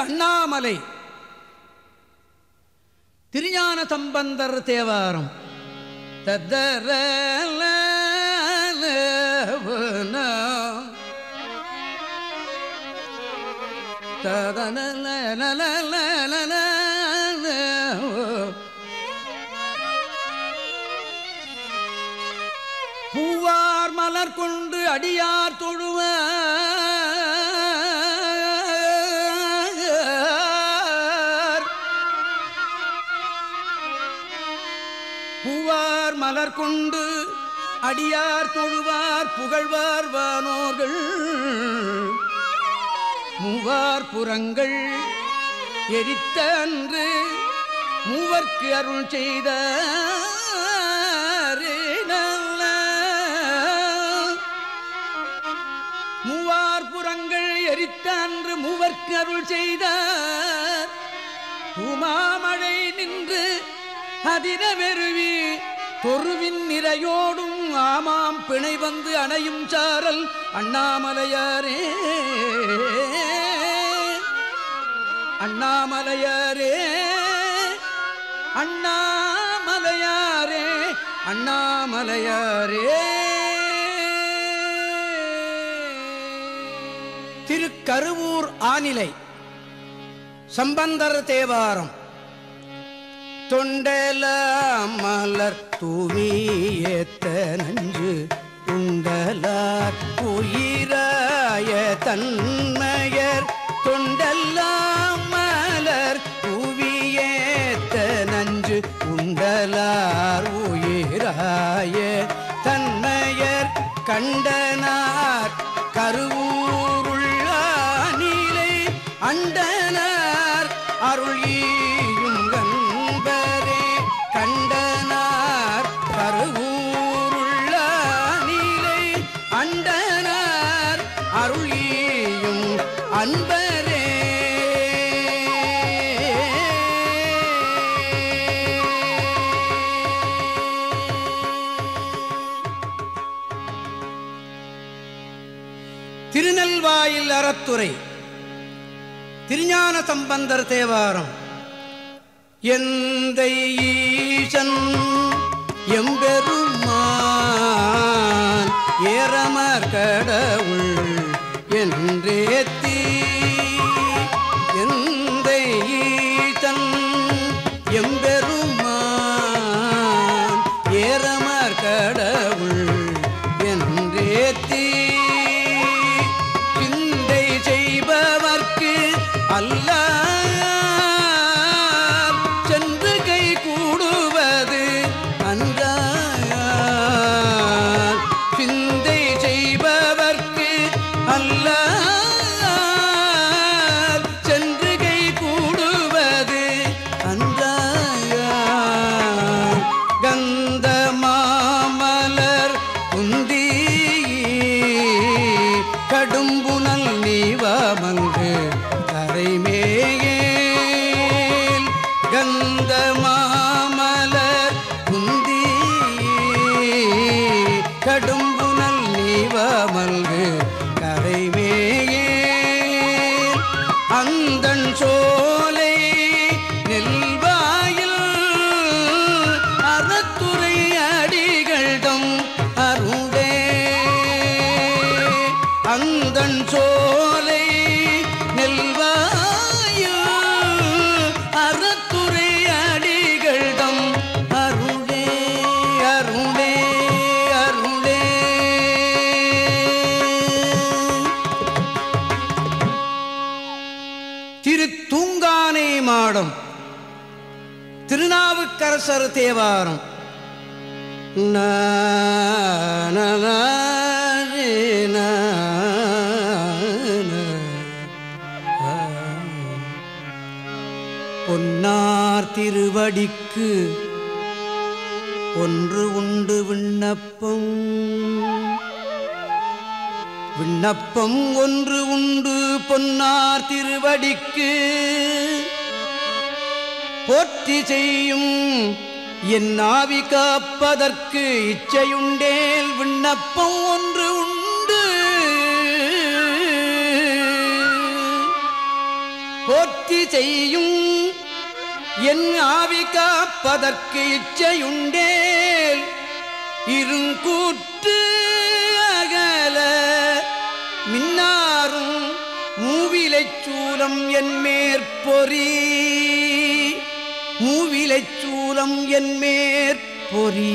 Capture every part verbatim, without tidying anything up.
அண்ணாமலை. திருஞான சம்பந்தர் தேவாரம். தத்தர பூவார் மலர் கொண்டு அடியார் தொழுவார். பூவார் மலர் கொண்டு அடியார் தொழுவார் புகழ்வார் வானோர்கள் மூவார் புறங்கள் எரித்த அன்று மூவர்க்கு அருள் செய்த மூவார் புறங்கள் எரித்த அன்று மூவர்க்கு அருள் செய்தார். பூமாமழை நின்று அதிர வெறுவி தொருவின் நிறையோடும் ஆமாம் பிணை வந்து அணையும் சாரல் அண்ணாமலையாரே அண்ணாமலையாரே அண்ணாமலையாரே அண்ணாமலையாரே. திருக்கருவூர் ஆனிலை. சம்பந்தர் தேவாரம். தொண்டல மலர் தூவியேத்த நஞ்சு துண்டலார் உயிராய தன்மையர் தொண்டெல்லாம் மலர் தூவியேத்த நஞ்சு உண்டலார் உயிராய தன்மையர் கண்டனார் கருவூருள்ளானிலை அண்டனார் அருளியும் கண்பரே கண்டனார் கருவூருள்ளானிலை அண்டனார் அருளியும் அன்பரே. திருநெல்வாயில் அறத்துறை. திருஞான சம்பந்தர் தேவாரம். எந்தை ஈசன் எம்பெருமான் ஏறமர் கடவுள் என்றேத்தி எந்தை ஈசன் எம்பெருமான் ஏறமர் கடவுள் என்றேத்தி சிந்தை செய்பவர்க்கு அல்லார் சென்று கை கூடுவது அன்றார். சிந்தை செய்பவர்க்கு அல்லார் சென்று கை கூடுவது அன்றார். கந்த மாமலர் குந்தி கடும்புனல் நீவமங்கு கரைமேல் கந்த மாமலர் குந்தி கடும்புனல் நீவமல்கு கரைமேல் அந்தன் சோலை நெல்வாயில் அறத்துறை அடிகள்தம் அருளே அந்தன் சோலை நெல்வாயில் அறத்துறை அடிகள்தம் அருளே அருளே அருளே. திருத்தூங்கானை மாடம். திருநாவுக்கரசர் தேவாரம். பொன்னார் திருவடிக்கு ஒன்று உண்டு விண்ணப்பம் விண்ணப்பம் ஒன்று உண்டு பொன்னார் திருவடிக்கு போற்றி செய்யும் என் ஆவி காப்பதற்கு இச்சையுண்டேல் விண்ணப்பம் ஒன்று உண்டு போற்றி செய்யும் என் ஆவி காப்பதற்கு இச்சையுண்டேல் இருங்கூற்று அகல மின்னாரும் மூவிலைச் சூலம் என் மேற்பொறி மூவிலைச் சூலம் என் மேற்பொறி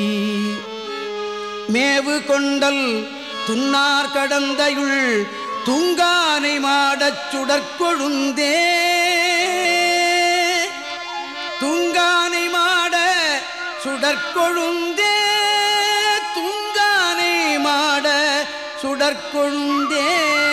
மேவு கொண்டல் துன்னார் கடந்தையுள் தூங்கானை மாடச் சுடற்கொழுந்தே தூங்கானை மாட சுடற்கொழுந்தே தூங்கானை மாட சுடற்கொழுந்தே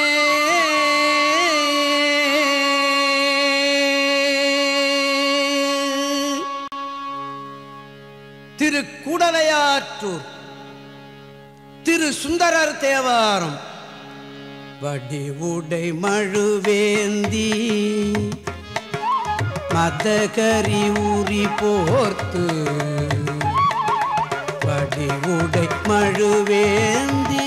திரு கூடலையாற்றூர் திரு சுந்தரர் தேவாரம். வடிவுடை மழுவேந்தி மதகரி உரி போர்த்து வடிவுடை மழுவேந்தி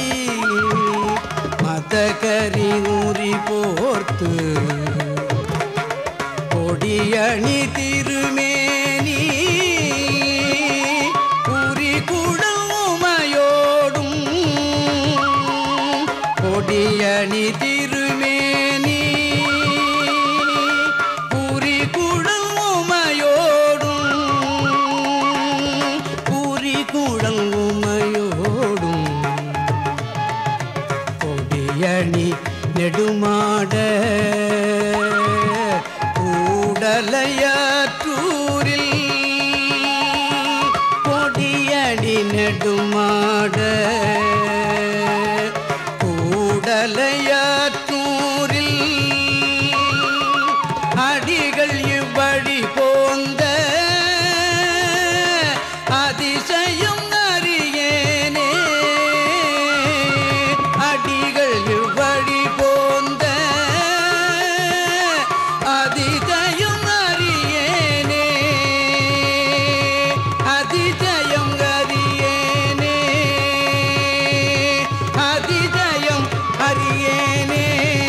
மதகரி உரி போர்த்து கொடியணி திருமேனி உரி குடமுமையோடும் கொடியணி திருமேனி உரி குடமுமையோடும் உரி குடமுமையோடும் கொடியணி நெடுமாட கூடலையாற்றூரில் கொடியணி நெடுமாட கூடலையாற்றூரில் அடிகள் இவ்வழி போந்த அதிசயம் அறியேனே அடிகள் இவ்வழி போந்த அதிசயம் அறியேனே அதிசயம் அறியேனே அதிசயம் அறியேனே.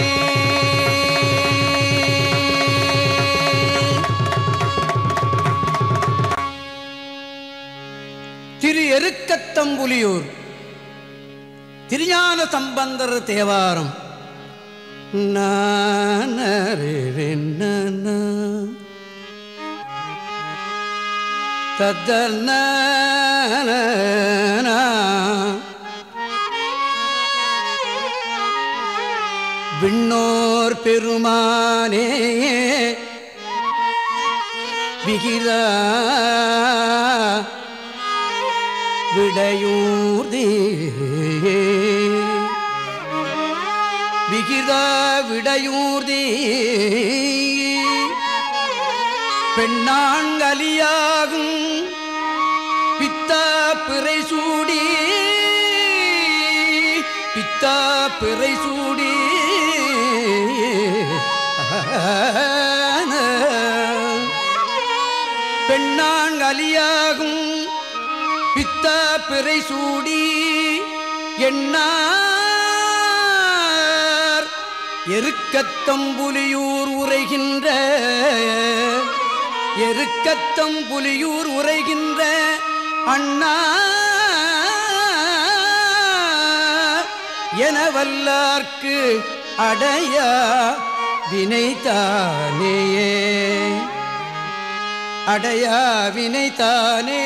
திரு எருக்கத்தம்புலியூர் திருஞான சம்பந்தர் தேவாரம். தத்தன விண்ணோர் பெருமானே விகிதா விடையூர்தே விகிதா விடையூர்தே பெண்ணாங்கலியாகும் பித்தா பிறை சூடி பித்தா பிறை சூடி பெண்ணாங்கலியாகும் பித்தா பிறை சூடி எண்ணார் எருக்கத்தம்புலியூர் உரைகின்ற எருக்கத்தம்புலியூர் உரைகின்ற அண்ணா என வல்லார்க்கு அடையா வினைத்தானே அடையா வினைத்தானே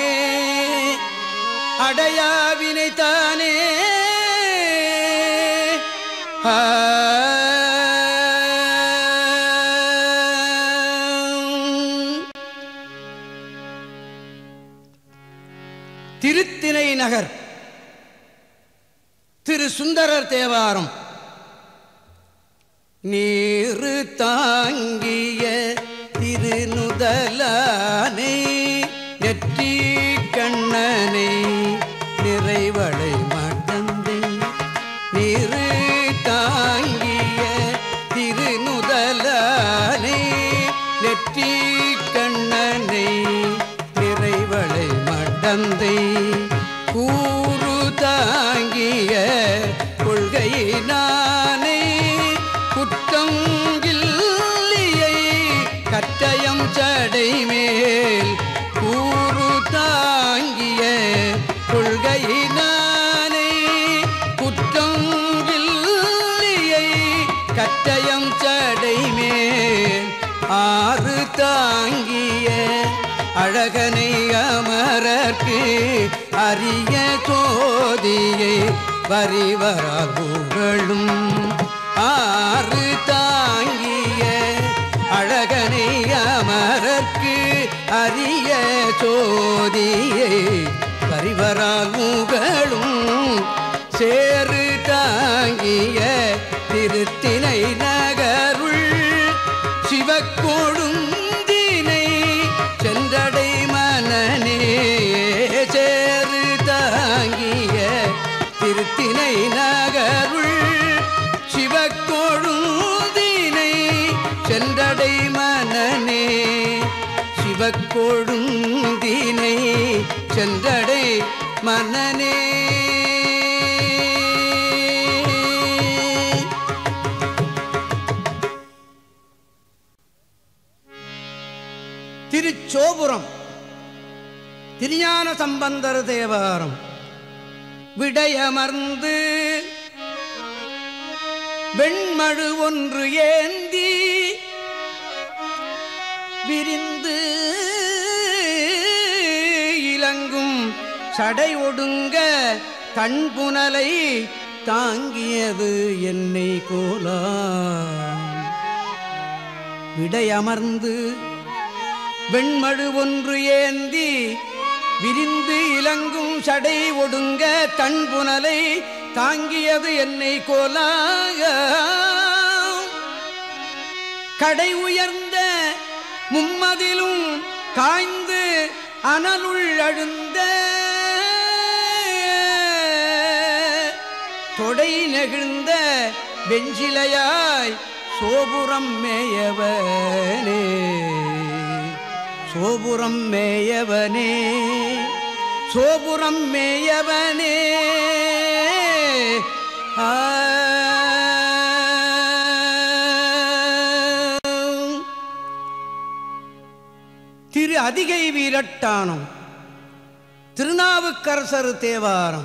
அடையா வினைத்தானே. திருத்தினை நகர் திரு சுந்தரர் தேவாரம். நீரு தாங்கிய திருநுதலானை நெற்றி கண்ணனை நிறைவளை மடந்தை நீரு தாங்கிய திருநுதலானை நெற்றி கண்ணனை நிறைவளை மடந்தை கூறு தாங்கிய கொள்கையினானை குற்றம் இல்லையே கட்டயம் சடைமேல் ஆறு தாங்கிய அழகனை அமரர்க்கு அரிய சோதியை வரிவரால் புகழும் ஆறு தாங்கிய அழகனை அமரர்க்கு அரிய சோதியை வரிவரால் புகழும் சேறு தாங்கிய திருத்தினை நகருள் சிவக்கொழுந்தினை சென்றடை மனனே சேறு தாங்கிய திருத்தினை நகருள் சிவக்கொழுந்தினை சென்றடை மனனே சிவக்கொழுந்தினை சென்றடை மனனே. திருச்சோபுரம் திருஞான சம்பந்தர் தேவாரம். விடையமர்ந்து வெண்மழு ஒன்று ஏந்தி விரிந்து இலங்கும் சடை ஒடுங்க கண்புனலை தாங்கியது என்னை கோலா. விடையமர்ந்து வெண்மழு ஒன்று ஏந்தி விரிந்து இலங்கும் சடை ஒடுங்க கண்புனலை தாங்கியது என்னை கோலாக. கடை உயர்ந்த மும்மதிலும் காய்ந்து அனலுள் அழுந்த தொடை நெகிழ்ந்த வெஞ்சிலையாய் சோபுரம் மேயவனே சோபுரம் மேயவனே சோபுரம் மேயவனே. திரு அதிகை வீரட்டானம். திருநாவுக்கரசர் தேவாரம்.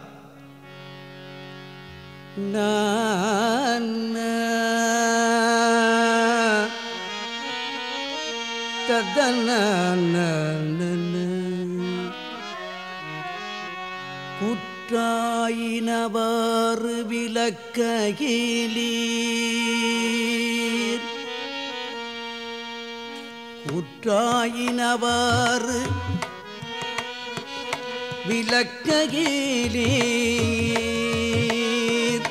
குற்றாயினவாறு விளக்ககிலீர் குற்றாயினவாறு விளக்ககிலீர்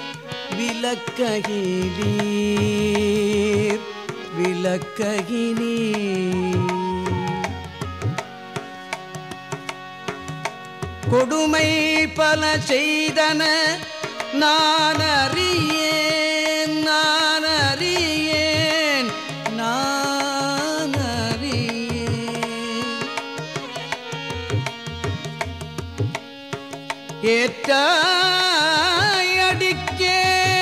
விளக்ககிலீர் விளக்ககிலீர். கொடுமை பல செய்தன நான் அறியேன் நான் அறியேன் நான் அறியேன். ஏற்றாய் அடிக்கே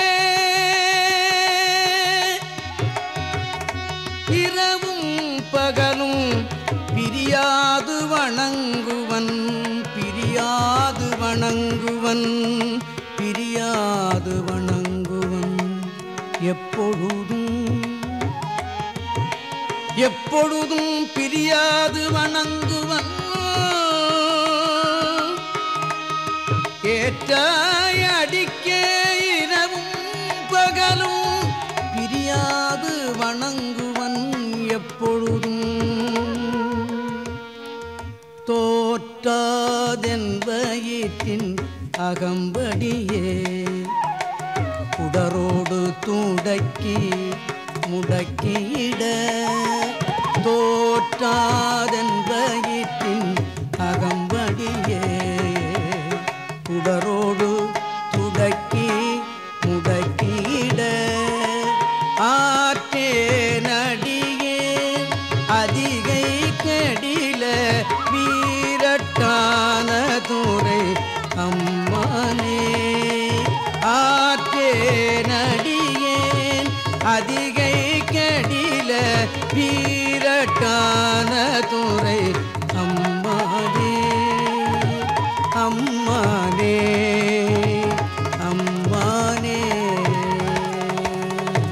இரவும் பகலும் பிரியாது வணங்குவன் பிரியாது வணங்குவன் பிரியாது வணங்குவன். எப்பொழுதும் எப்பொழுதும் பிரியாது வணங்குவன். ஏற்றாய் அடிக்கே இரவும் பகலும் பிரியாது வணங்குவன் எப்பொழுதும். தோற்றாதென்பயிற்றின் அகம்படியே குடரோடு துடக்கி முடக்கியிட. தோற்றாதென்பயிற்றின் அகம்படியே குடரோடு துடக்கி முடக்கியிட. ஆற்றே நடியே அதிகை கடில வீரட்டான துறை அம்மானே. ஆற்றே நடியேன் அதிகை கடில வீரட்டான துறை அம்மானே அம்மானே அம்மானே.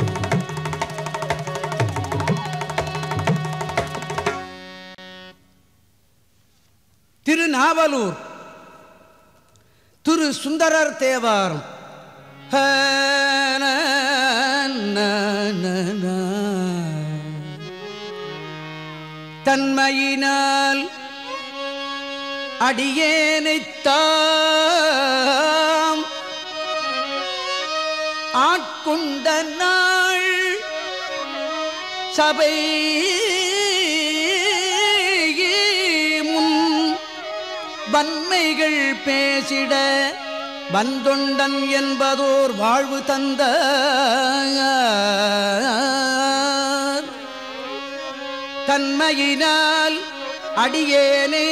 திருநாவலூர் திரு சுந்தரர் தேவாரம். தன்மையினால் அடியேனைத்தாம் ஆட்கொண்ட நாள் சபை முன் வன்மைகள் பேசிட வந்தொண்டன் என்பதோர் வாழ்வு தந்த தன்மையினால் அடியேனே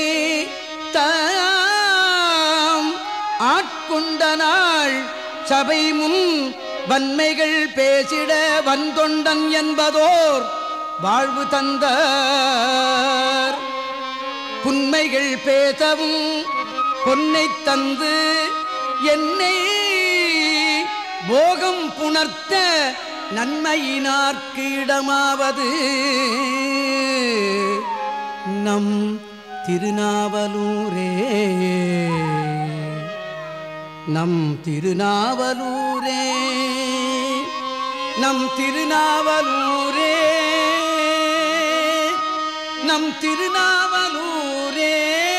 தாம் ஆட்கொண்ட நாள் சபை முன் வன்மைகள் பேசிட வந்தொண்டன் என்பதோர் வாழ்வு தந்தார். புன்மைகள் பேசவும் பொன்னை தந்து என்னை போகம் புணர்த்த நன்மையினார்க்கு இடமாவது நம் திருநாவலூரே. நம் திருநாவலூரே நம் திருநாவலூரே நம் திருநாவலூரே.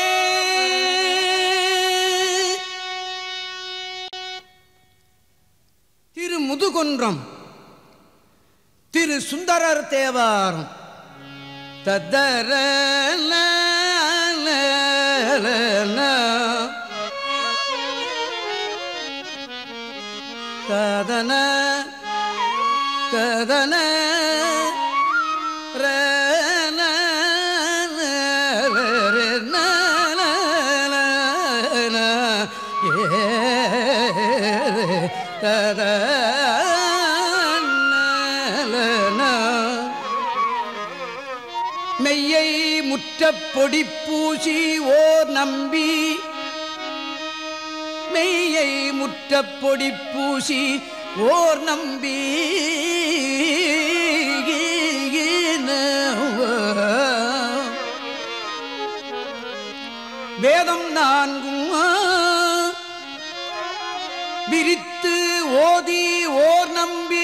திரு முதுகுன்றம் திரு சுந்தரர் தேவாரம். தத்தர ததன ததன ரன ஏ தத மெய்யை முற்றப் பொடி பூசி ஓர் நம்பி மெய்யை முற்றப் பொடி பூசி ஓர் நம்பி வேதம் நான்கும் விரித்து ஓதி ஓர் நம்பி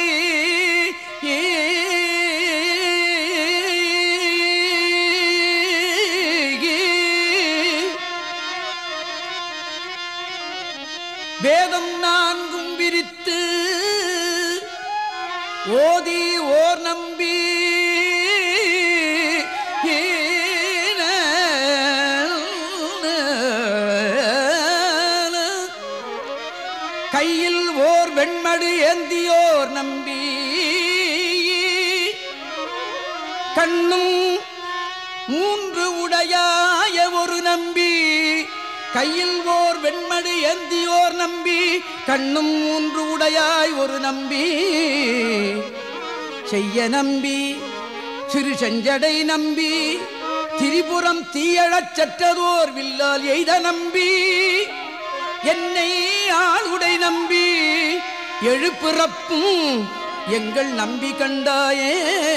வேதம் நான்கும் விரித்து ஓதி ஓர் நம்பி கையில் ஓர் வெண்மடு ஏந்தியோர் நம்பி கண்ணும் மூன்று உடையாய ஒரு நம்பி கையில் ஓர் வெண்மடு ஏந்தியோர் நம்பி கண்ணும் மூன்று உடையாய் ஒரு நம்பி செய்ய நம்பி சிறு செஞ்சடை நம்பி திரிபுரம் தீயழச் சற்றதோர் வில்லால் எய்த நம்பி என்னை ஆளுடை நம்பி எழுப்பிறப்பும் எங்கள் நம்பி கண்டாயே.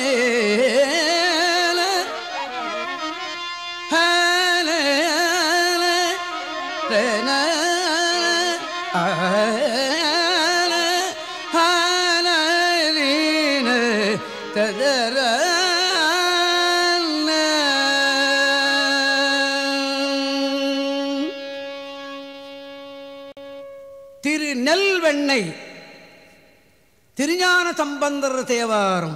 திரு நெல்வெண்ணை திருஞான சம்பந்தர் தேவாரம்.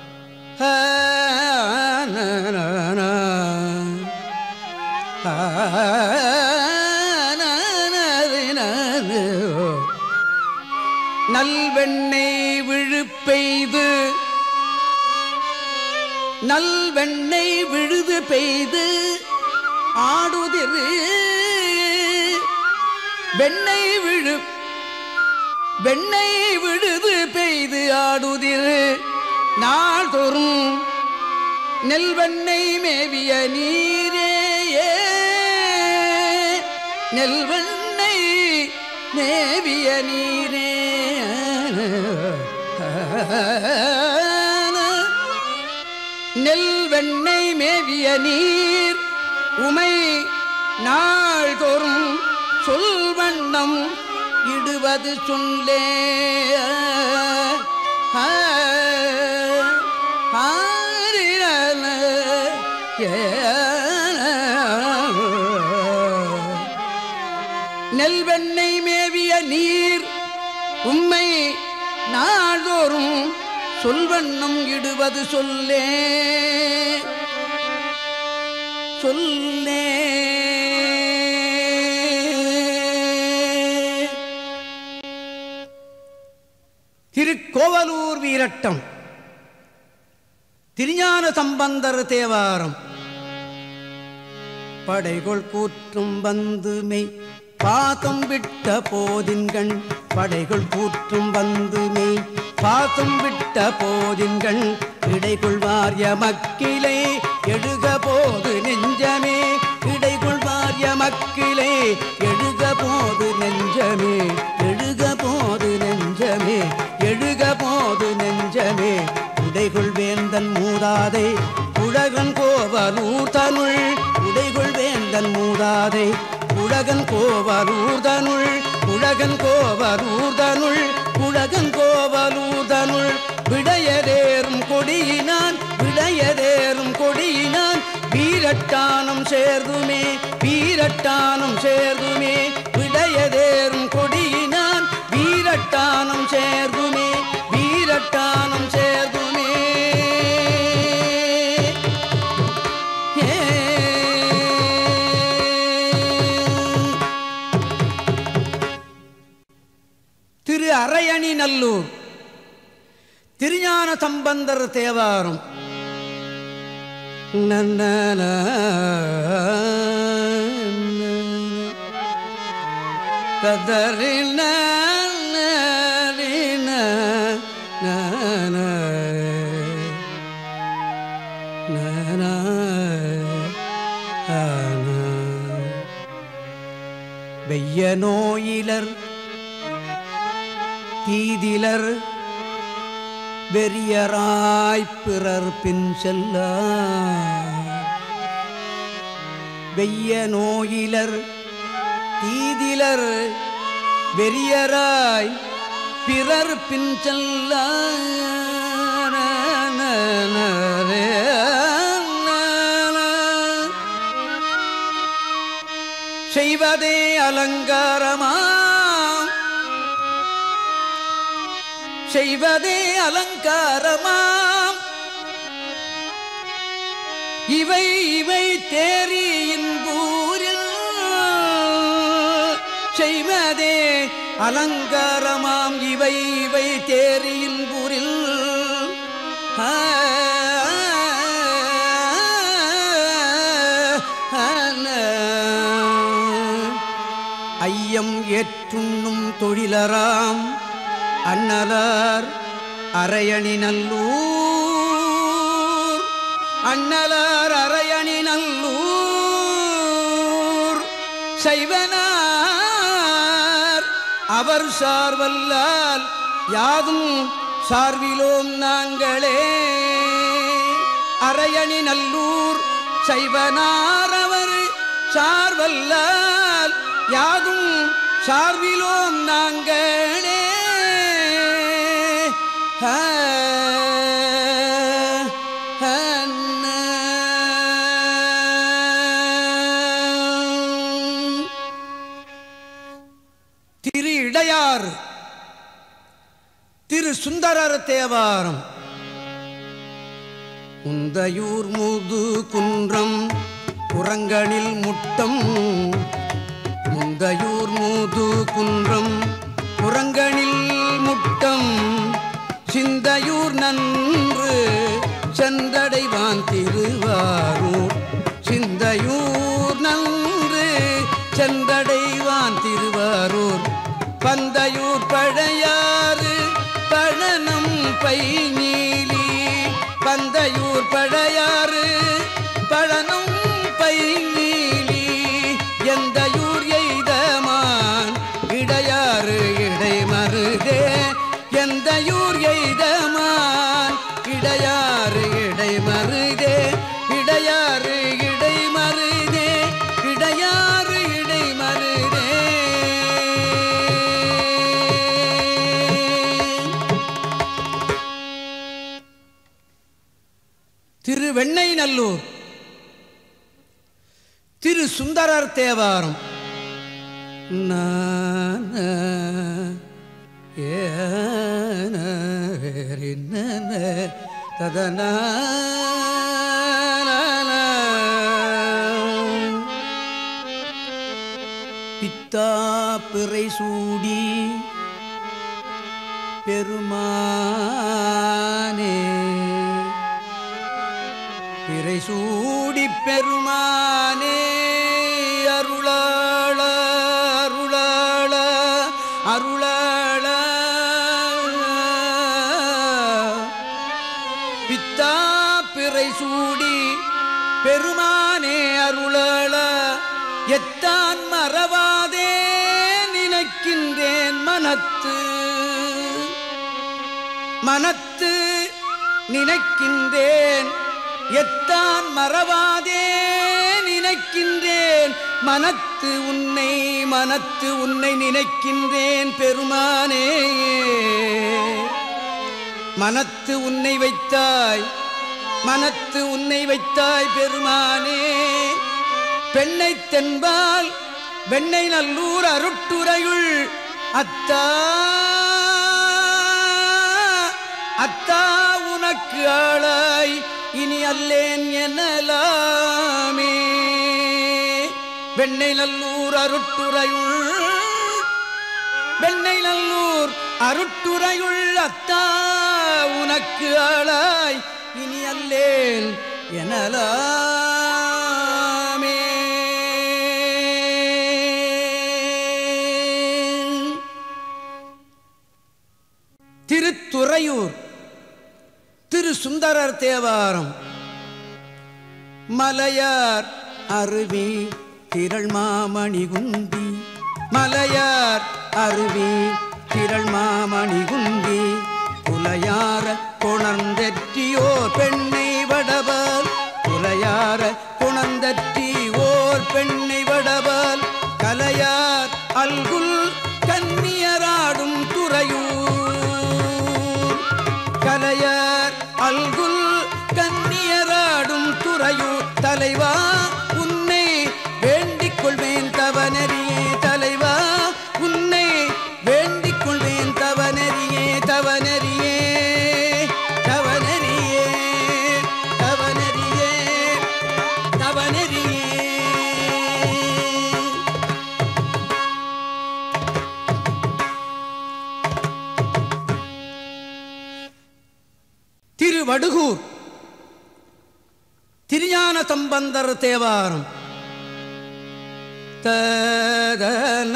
நல்வெண்ணை விழுப்பெய்து நல்வெண்ணை விழுது பெய்து ஆடுதிரு வெண்ணை விழு வெண்ணை விழுது பெய்து ஆடுதிரு நாள்தோறும் நெல்வெண்ணை மேவிய நீரே நெல்வெண்ணை மேவிய நீரே. நெல்வெண்ணை மேவிய நீர் உமை நாள்தோறும் சொல்வண்ணம் இடுவது சொல்லே நெல்வெண்ணெய் மேவிய நீர் உம்மை நாள்தோறும் சொல்வண்ணம் இடுவது சொல்லே சொல்லே. திருக்கோவலூர் வீரட்டம் திருஞான சம்பந்தர் தேவாரம். படைகொள் கூற்றும் வந்து மெய் பாதம் விட்ட போதின்கண் படைகொள் கூற்றும் வந்து மெய் பாதம் விட்ட போதின்கண் இடைகொள்வார்ய மக்கிலே எழுக போது நெஞ்சமே இடைகொள்வார்ய மக்கிலே எழுக போது நெஞ்சமே எழுக போது நெஞ்சமே எழுக போது நெஞ்சமே உடைகொள் வேந்தன் மூதாதை உலகன் கோவலூர் தனுள் உடைகொள் வேந்தன் மூதாதை உலகன் கோவலூர் தனுள் உலகன் கோவலூர் தனுள் உலகன் கோவலூர் தனுள் விடையதேறும் கொடியினான் விடையதேறும் கொடியினான் வீரட்டானம் சேர்துமே வீரட்டானம் சேர்துமே விடையதேறும் கொடியினான் வீரட்டானம் சேர்துமே வீரட்டானம் சேர்துமே. திரு அரையணி நல்லூர் திருஞான சம்பந்தர் தேவாரம். நன்னன கதறின வெய்ய நோயிலர் தீதிலர் வெறியராய் பிறர் பின் செல்ல வெய்ய நோயிலர் தீதிலர் வெறியராய் பிறர் பின் செல்ல செய்வதே அலங்காரமா செய்வதே அலங்காரமாம் இவை இவை தேரியின் ஊரில் செய்வதே அலங்காரமாம் இவை இவை தேரியின் ஊரில் ஐயம் ஏற்றுண்ணும் தொழிலராம் அன்னலார் அரையணி நல்லூர் அன்னலார் அரையணி நல்லூர் செய்வனார் அவர் சார்வல்லால் யாதும் சார்விலோம் நாங்களே அரையணி நல்லூர் செய்வனார் அவர் சார்வல்லால் யாதும் சார்விலோம் நாங்களே. திரு இடையார் திரு சுந்தரர் தேவாரம். உந்தையூர் முது குன்றம் புறங்கணில் முட்டம் முந்தையூர் முது குன்றம் புறங்கணில் முட்டம் சிந்தையூர் நன்று சென்றடைவான் திருவாரூர் சிந்தையூர் நன்று சென்றடைவான் திருவாரூர் பந்தையூர் பழையாறு பழனம் பைநீலி பந்தையூர் பழையாறு பழனம் பைநீலி எந்தையூர் எய்தமான் இடையாறு இடைமருதே எந்தையூர் எய்தமான் இடையாறு இடைமருதே இடையாறு இடைமருதே இடையாறு திருவெண்ணைநல்லூர் திரு சுந்தரர் தேவாரம். ததன பித்தா பிறை சூடி பெருமானே, பிறை சூடி பெருமானே, அருளாள அருளாள அருளாள பித்தா பிறை சூடி பெருமானே அருளாள, எத்தான் மறவாதே நினைக்கின்றேன் மனத்து மனத்து நினைக்கின்றேன், எத்தான் மறவாதே நினைக்கின்றேன் மனத்து உன்னை மனத்து உன்னை நினைக்கின்றேன் பெருமானே. மனத்து உன்னை வைத்தாய் மனத்து உன்னை வைத்தாய் பெருமானே. பெண்ணை தென்பால் வெண்ணை நல்லூர் அருட்டுரையுள் அத்தா அத்தா உனக்கு ஆளாய் இனி அல்லேன் எனலாமே. வெண்ணை நல்லூர் அருட்டுரையுள் வெண்ணை நல்லூர் அருட்டுரையுள் அத்தா உனக்கு ஆளாய் இனி அல்லேன் எனலாமே. திருத்துறையூர் திரு சுந்தரர் தேவாரம். மலையார் அருவி திரள் மாமணி குந்தி, மலையார் அருவி திரள் மாமணி குந்தி, புலையார கொணர்ந்தெற்றியோர் பெண்ணை வடபால், புலையார கொணர்ந்தெற்றி ஓர் பெண்ணை வடபால், கலையார் அல்குல் கன்னியராடும் துறையூர், கலையார் அல்குல் கன்னியராடும் துறையூர், தலைவா உன்னை வேண்டிக் கொள்வேன் தவநெறியே, தலைவா உன்னை வேண்டிக் கொள்வேன் தவநெறியே தவநெறியே தவநெறியே தவநெறியே தவநெறியே. திருவடுகூர் திருஞான சம்பந்தர் தேவாரம். ததன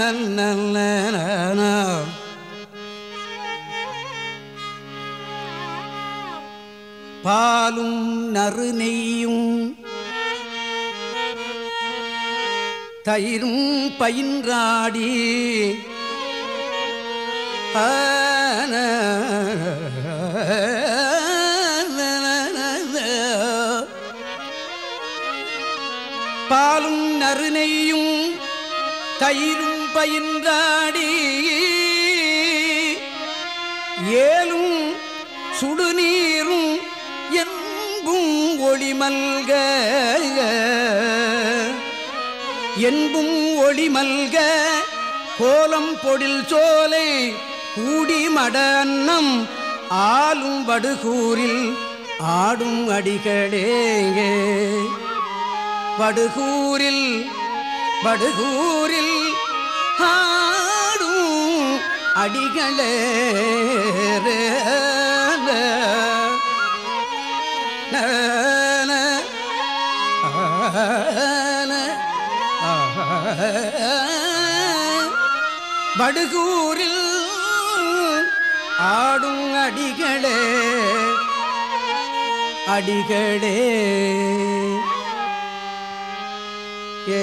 பாலும் நறு நெய்யும் தயிரும் பயின்றாடி, பாலும் நறுநெய்யும் தயிரும் பயின்றாடி, ஏலும் சுடுநீரும் என்பும் ஒளிமல்க என்பும் ஒளிமல்க, கோலம் பொடில் சோலை கூடி மட அன்னம் ஆளும் வடுகூரில் ஆடும் அடிகளே, வடுகூரில் வடுகூரில் ஆடும் அடிகளே. வடுகூரில் ஆடும் அடிகளே அடிகளே. ஏ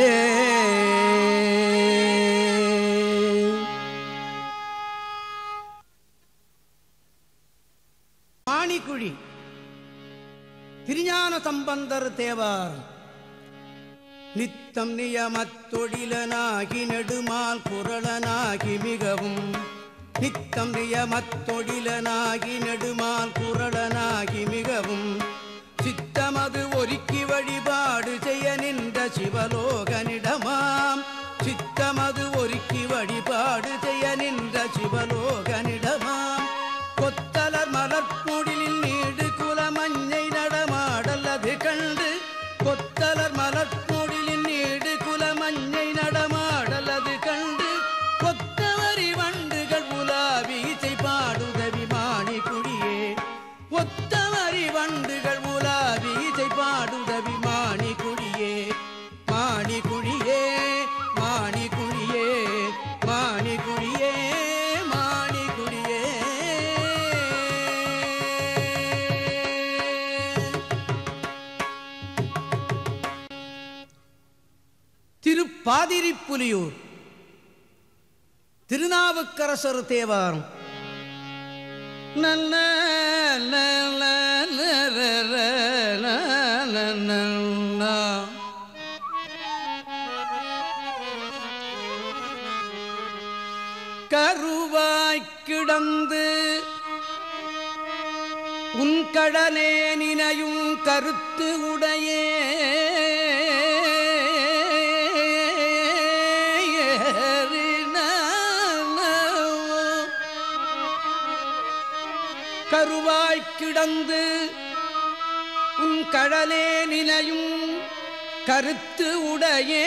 மாணிக்குழி திருஞான சம்பந்தர் தேவாரம். நித்தம் நியமத்தொழிலனாகி நெடுமால் குரலனாகி மிகவும், நித்தம் நியமத்தொழிலனாகி நெடுமால் குரலனாகி மிகவும், பாதிரிப்புலியூர் திருநாவுக்கரசர் தேவாரம். நல்ல கருவாய்க் கிடந்து உன் கடலே நினையும் கருத்து உடையே கருவாய்க் கிடந்து உன் கடலே நினையும் கருத்து உடையே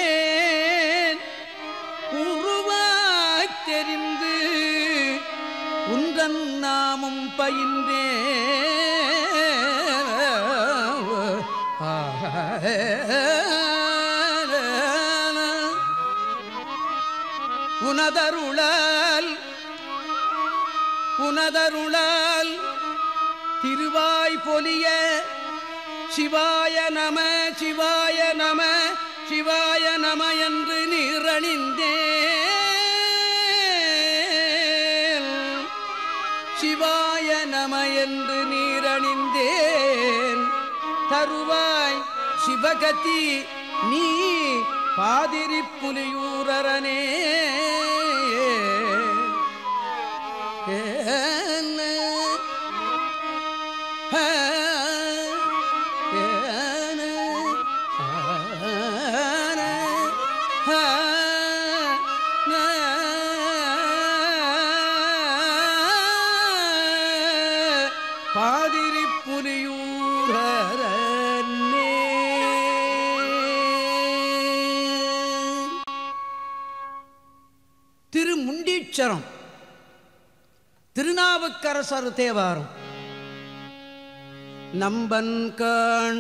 உருவாய்த் தெரிந்து உந்தன் நாமம் பயின்றே உனதருளால் உனதருளால் திருவாய் பொலிய சிவாய நம சிவாய நம சிவாய நம என்று நீரணிந்தேன். சிவாய நம என்று நீரணிந்தேன். தருவாய் சிவகதி நீ பாதிரிப்புலியூரரனே. பாதிரிப்புலியூரரனே. திருமுண்டீச்சரம் திருநாவுக்கரசர் தேவாரம். நம்பன்கான்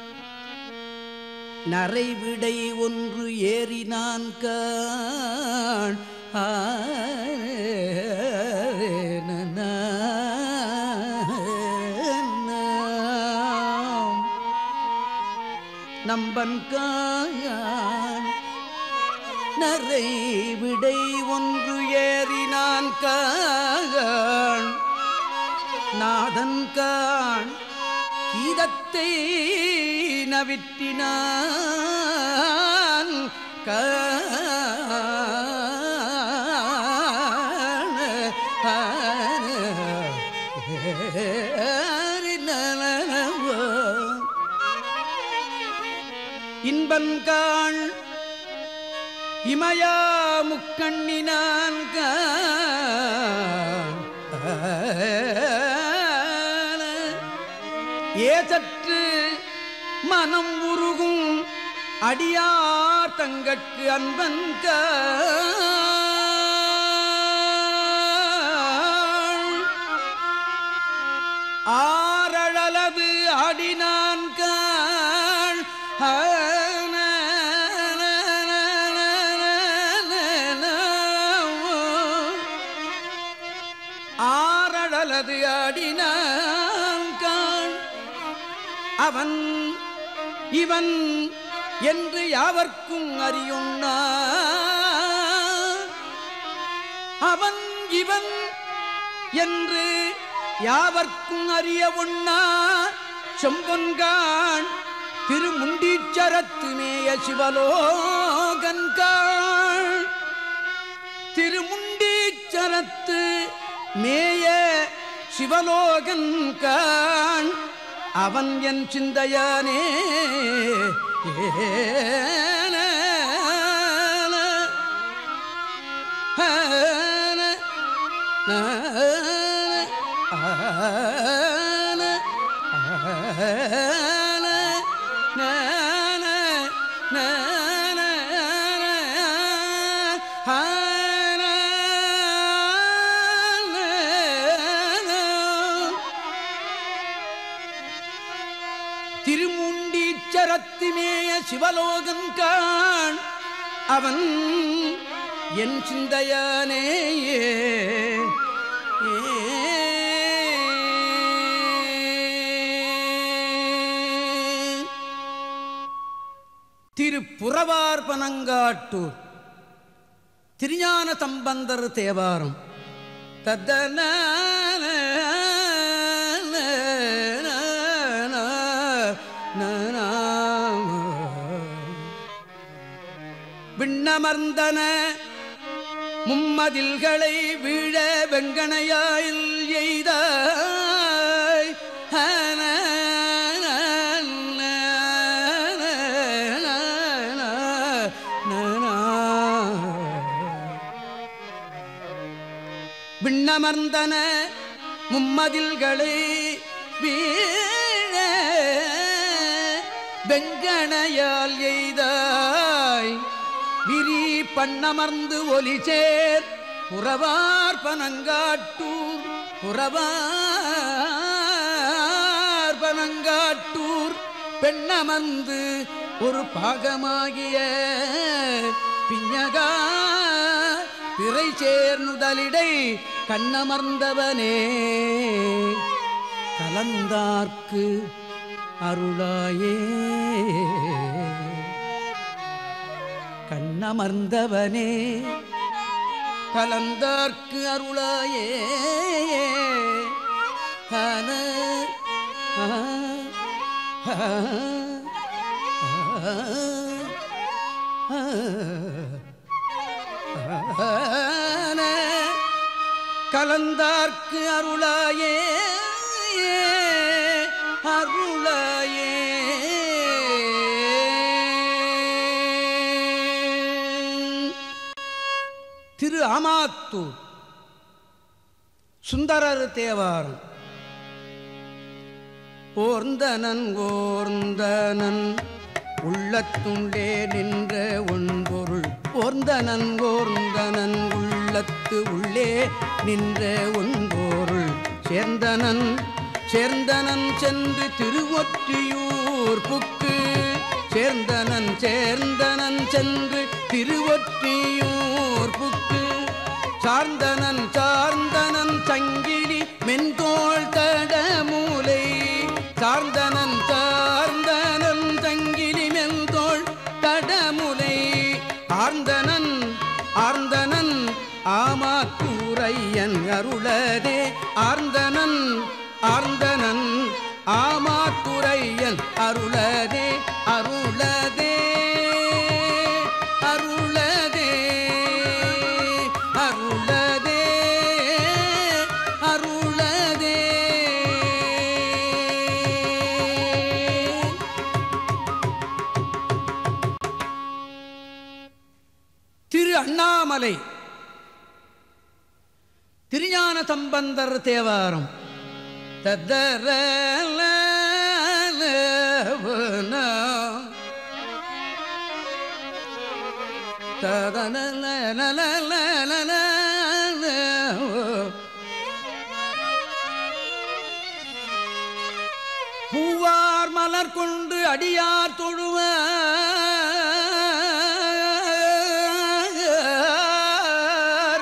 நரைவிடை ஒன்று ஏறினான் கான் நம்பன்கான் நரைவிடை ஒன்று ஏறினான் கான் நாதன்கான் கீதத்தை நவிற்றினான் இன்பன்கான் இமயா முக்கண்ணினான் ஏசற்று மனம் உருகும் அடியார் தங்கட்கு அன்பன்கான் ஆரளவு ஆடினான் கான் ஆரளது ஆடினான் கான் அவன் இவன் என்று யாவர்க்கும் அறியுண்ணா அவன் இவன் என்று யாவர்க்கும் அறிய உண்ணா செம்பொன்கான் திருமுண்டீச்சரத்து மேய சிவலோகன்கான் திருமுண்டீச்சரத்து மேய சிவலோகன்கான் அவன் என் சிந்தையானே. திருமுண்டீச்சரத்திமேய சிவலோகன்கான் அவன் என் சிந்தையானேயே. திரு புறவார்பனங்காட்டூர் திருஞான சம்பந்தர் தேவாரம். தத்தன விண்ணமர்ந்தன மும்மதில்களை வீழ வெங்கணையாயில் எய்தாய் விண்ணமர்ந்தன மும்மதில்களை வீழ வெங்கணையால் எய்தாய் விரி பண்ணமர்ந்து ஒலிசேர் புறவார்பனங்காட்டூர் புறவார்பனங்காட்டூர் பெண்ணமர்ந்து ஒரு பாகமாகிய பிஞகா பிறை சேர்நுதலிடை கண்ணமர்ந்தவனே கலந்தார்க்கு அருளாயே கண்ணமர்ந்தவனே கலந்தார்க்கு அருளாயே ஹன கலந்தார்க்கு அருளாயே அருளாயே. திரு ஆமாத்தூர் சுந்தரர் தேவாரம். ஓர்ந்தனன் ஓர்ந்தனன் உள்ளத்துள்ளே நின்ற ஒன்பொருள் ஓர்ந்தனன் ஓர்ந்தனன் உள்ளத்து உள்ளே நின்ற ஒன்பொருள் சேர்ந்தனன் சேர்ந்தனன் சென்று திருவொற்றியூர் புக்கு சேர்ந்தனன் சேர்ந்தனன் சென்று திருவொற்றியூர் புக்கு சார்ந்தனன் சார்ந்தனன் சங்கிலி மென்தோள் தடமூலை சார்ந்தனன் சார்ந்தனன் சங்கிலி மென்தோள் தடமுலை ஆர்ந்தனன் ஆர்ந்தனன் ஆமாத்தூரையன் அருளதே ஆர்ந்தனன் ஆர்ந்தனன் ஆமாத்துரையன் அருளதே அருளதே அருளதே அருளதே அருளதே. திரு அண்ணாமலை திருஞான சம்பந்தர் தேவாரம். தத்தர ததன பூவார் மலர் கொண்டு அடியார் தொழுவார்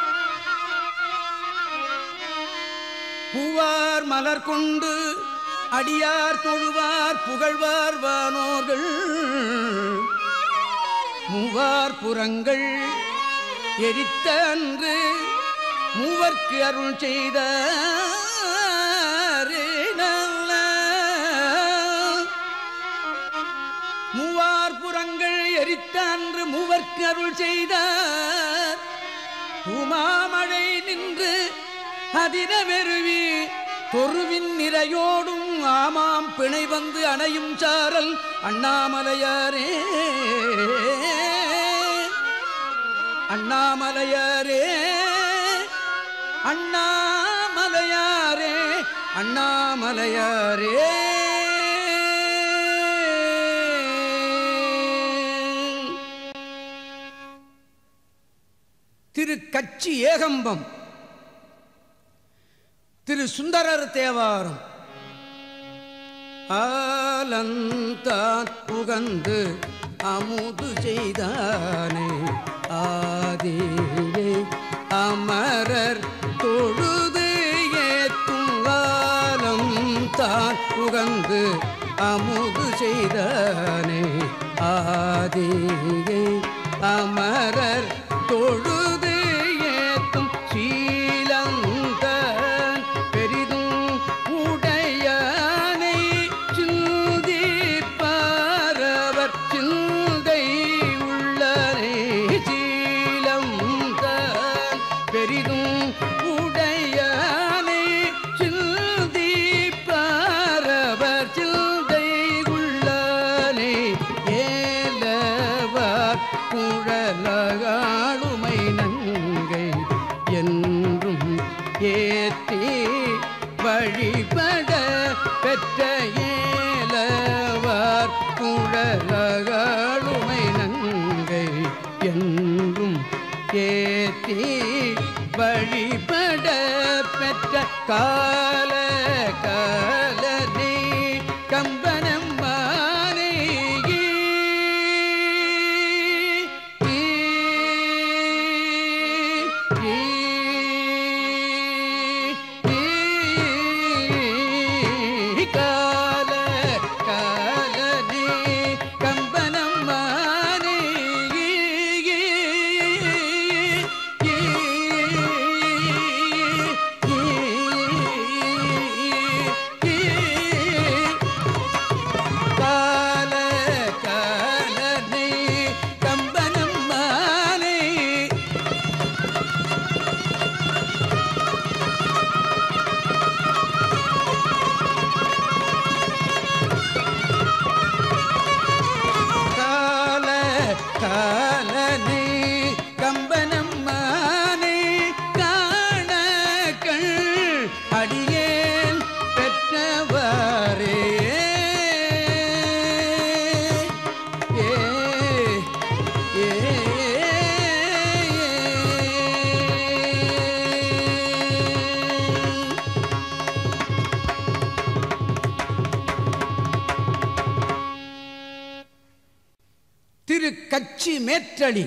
பூவார் மலர் கொண்டு அடியார் தொழுவார் புகழ்வார் வானோர்கள் மூவார் புறங்கள் எரித்த அன்று மூவர்க்கு அருள் செய்த மூவார் புறங்கள் எரித்த அன்று மூவர்க்கு அருள் செய்தார் பூமாமழை நின்று அதிர வெறுவி பொருவின் நிறையோடும் ஆமாம் பிணை வந்து அணையும் சாரல் அண்ணாமலையாரே அண்ணாமலையாரே அண்ணாமலையாரே அண்ணாமலையாரே. திரு கச்சி ஏகம்பம் திரு சுந்தரர் தேவாரம். ஆலந்தான் புகந்து அமுது செய்தானே ஆதியே அமரர் தொழுது ஏத்தும் ஆலம் தான் புகந்து அமுது செய்தானே ஆதியை அமரர் தொழுது ஏத்தும் சீலந்தன் பெரிதும் உடையானை சிந்திப்பாரவர் சிந்தை உள்ளனை சீலந்தன் பெரிதும் உடையானை சிந்திப்பாரவர் சிந்தை உள்ளனை ஏலவார் குழலாளுமை நங்கை என்றும் ஏற்றி வழிபட பெற்ற ஏலவார் குழலாளுமை நங்கை என்றும் ஏற்றி வழிபட பெற்ற கால காலனே கம்பனம் மானே கால காலனே கம்பனம் மானே கால காலனே கம்பனம் மானே கால காலனே கம்பனம் மானே காணக்கள் அடியேன் பெற்றவாரே ஏ ஏ திரு கச்சி மேற்றளி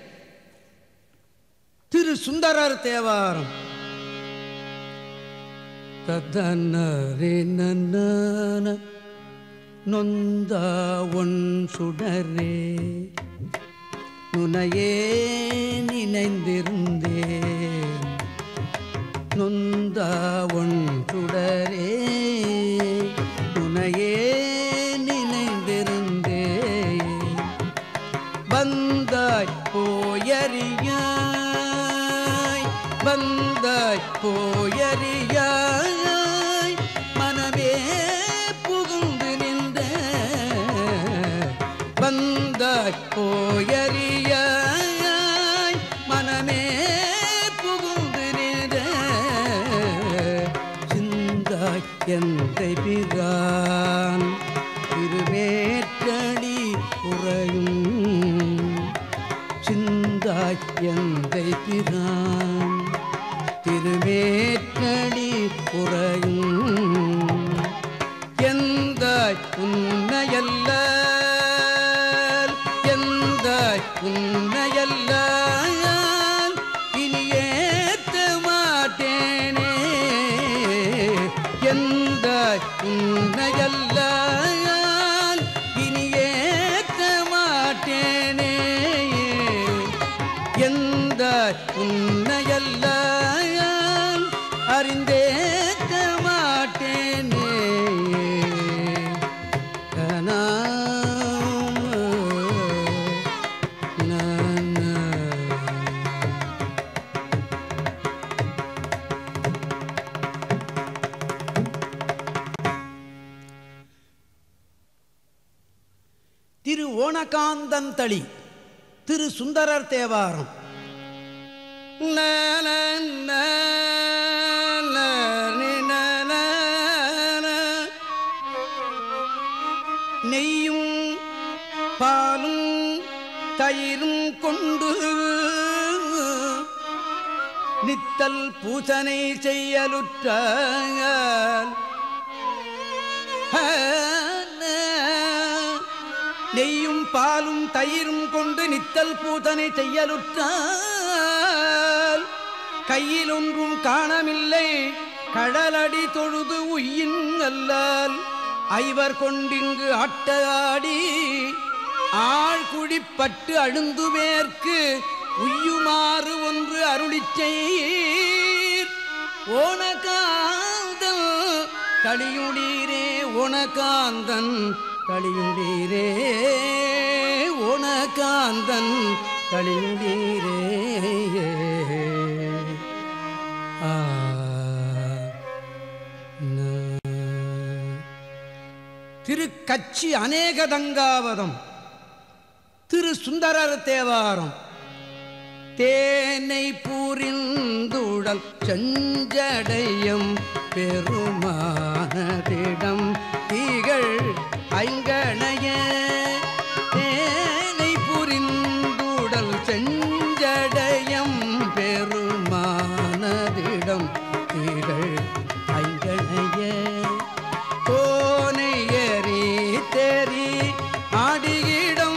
திரு சுந்தரர் தேவாரம். ததனரே நன்னான நொந்தா ஒன் சுடரே நுனையே நினைந்திருந்தேன் நொந்தா ஒன் சுடரே நுனையே நினைந்திருந்தேன் வந்தாய் போயறியாய் வந்தாய் போயறியாய் மனமே புகுந்து நின்ற வந்தாய் போயறியாய் மனமே புகுந்து நின்ற சிந்தாய் எந்தை பிரான் திருவேற்றடி உறையும் சிந்தாய் எந்தை பிரான் திருவேற்றடி உறையும் எந்தாய் உன்னையல்லால் எந்தாய் உன்னையல்லால் இனி ஏத்த மாட்டேனே எந்தாய் உன்னையல்லால் இனி ஏத்த மாட்டேனே எந்தாய் உன்னையல்லால் அறிந்தேத்த மாட்டேனே திரு ஓணகாந்தன் தளி திரு சுந்தரர் தேவாரம். நெய்யும் பாலும் தயிரும் கொண்டு நித்தல் பூசனை செய்யலுற்றால் நெய்யும் பாலும் தயிரும் கொண்டு நித்தல் பூதனை செய்யலுற்றால் கையில் ஒன்றும் காணமில்லை கடலடி தொழுது உயின் அல்லால் ஐவர் கொண்டிங்கு அட்டகாடி ஆழ்குழிப்பட்டு அழுந்துவேற்கு உய்யுமாறு ஒன்று அருளிச்செய்ர். ஓணகாந்தன் களியுடீரே ஓணகாந்தன் களியுடீரே ஓணகாந்தன் களியுடீரே. ஆ திரு கச்சி அநேகதங்காவதம் திரு சுந்தரர் தேவாரம். தேனை பூரிந்துடல் செஞ்சடையம் பெருமானதிடம் தீகள் ஐங்கணைய. தேனை புரிந்துடல் செஞ்சடையம் பெருமானதிடம் தீகள் ஐங்கணைய. கோனையரி தெரி ஆடியிடம்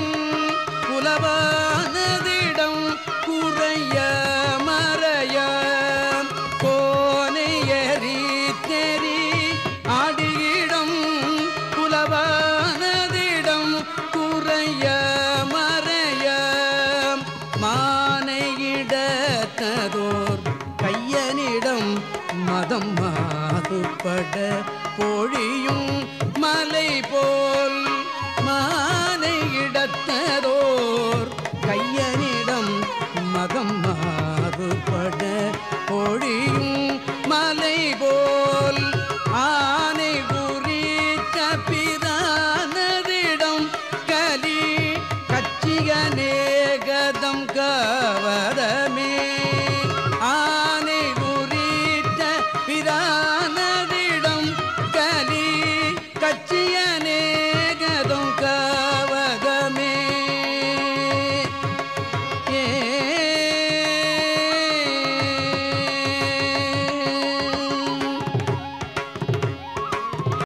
புலவானதிடம் குறைய மறைய. கோனையரி தெரி ஆடியிடம் புலவானதிடம் குறைய மறைய. மானையிடத்ததோர் கையனிடம் மதம் மாறுபட பொழியும் மலை போல். மானையிடத்ததோர் கையனிடம் மதம் மாறுபட பொழியும் மலை போல். ஆனை குறித்த பிரானதிடம் கலி கச்சியநேகதம் கா